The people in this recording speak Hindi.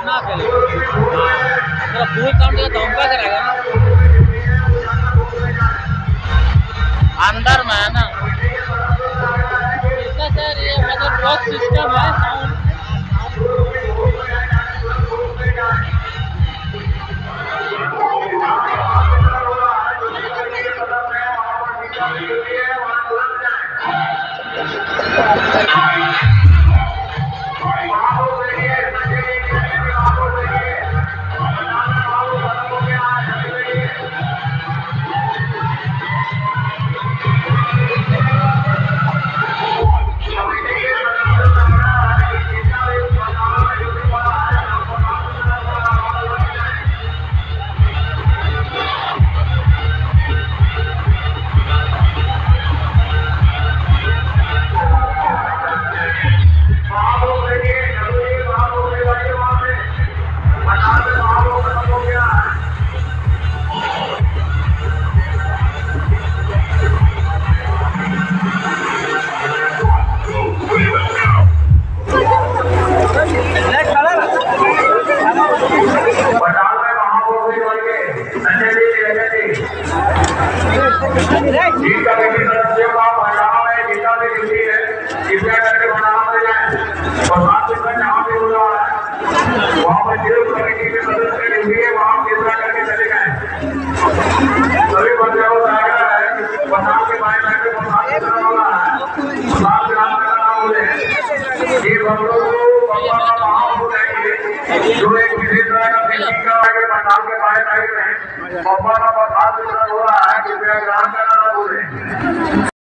ना अकेले। हाँ फुल साउंड का धमका करेगा ना, अंदर में है ना। इसका सर ये मतलब बॉक्स सिस्टम है साउंड। जो एक विशेष तरह का के बाहर हो रहा है, कृपया ग्राम का ना बोले।